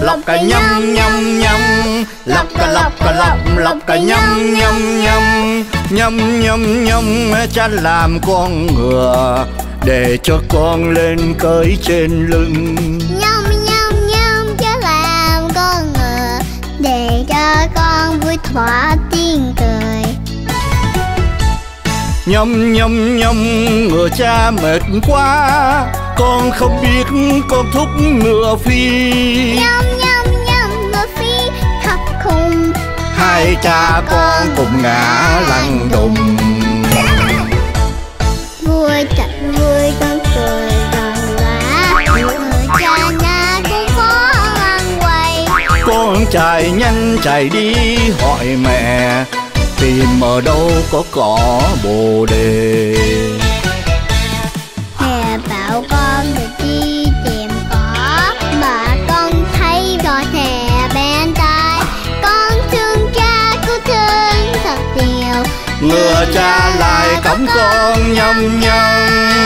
lọc cà nhâm nhâm nhâm, lọc cà nhâm nhâm nhâm, nhâm nhâm nhâm. Cha làm con ngựa để cho con lên cưỡi trên lưng. Nhâm nhâm nhâm, cha làm con ngựa để cho con vui thỏa tiếng cười. Nhâm nhâm nhâm, ngựa cha mệt quá, con không biết con thúc ngựa phi. Nhâm nhâm nhâm, ngựa phi thật khùng, Hai cha con cùng ngã lăn đùng. vui thật vui con cười rần rã, người cha na cũng khó ăn quay. Con chạy nhanh chạy đi hỏi mẹ, tìm ở đâu có cỏ bồ đề. Mẹ bảo con được đi tìm cỏ, mà con thấy cỏ thè bên tai. Con thương cha cứ thương thật nhiều, Ngựa cha lại cõng con nhâm nhâm.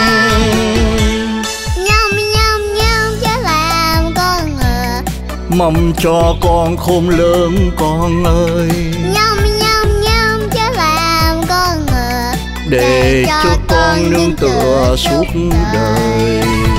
nhâm nhâm nhâm, cha làm con ngựa. Mong cho con khôn lớn con ơi, Nhâm nhâm nhâm, cha làm con ngựa để cho con nương tựa suốt đời.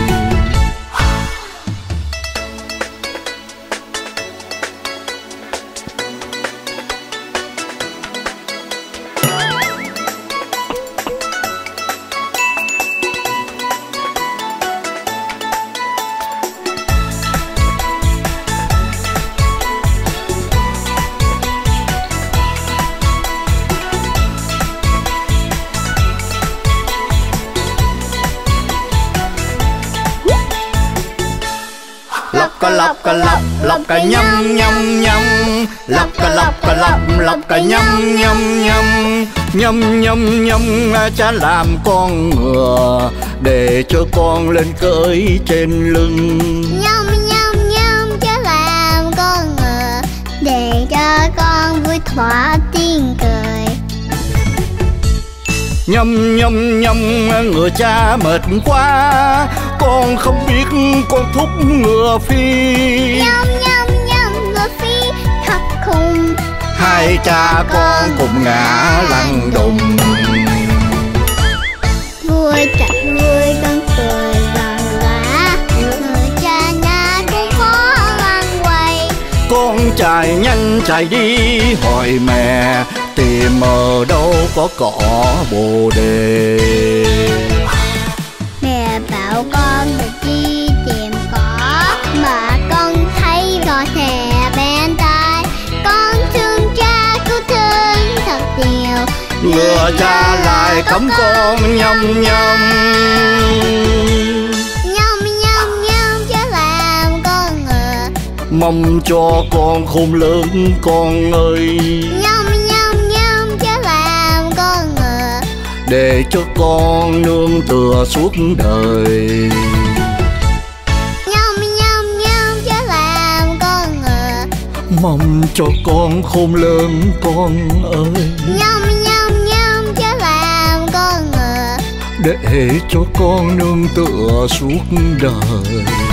Lọc cà nhâm nhâm nhâm, lọc cà nhâm nhâm nhâm, nhâm nhâm nhâm. Cha làm con ngựa để cho con lên cưỡi trên lưng. Nhâm nhâm nhâm, cha làm con ngựa để cho con vui thỏa tiếng cười. Nhâm nhâm nhâm, ngựa cha mệt quá, con không biết con thúc ngựa phi. Nhâm nhâm nhâm, ngựa phi thật khùng, Hai cha con cùng ngã lăn đùng. vui thật vui con cười rần rã, người cha na cũng khó ăn quay. Con chạy nhanh chạy đi hỏi mẹ, tìm ở đâu có cỏ bồ đề. Mẹ bảo con được đi tìm cỏ, mà con thấy cỏ thè bên tai. Con thương cha cứ thương thật nhiều, Ngựa cha lại cõng con nhâm nhâm. nhâm nhâm nhâm, cha làm con ngựa. Mong cho con khôn lớn con ơi, Nhâm nhâm nhâm, cha làm con ngựa để cho con nương tựa suốt đời. Nhâm nhâm nhâm, cha làm con ngựa. Mong cho con khôn lớn con ơi, Nhâm nhâm nhâm, cha làm con ngựa để cho con nương tựa suốt đời.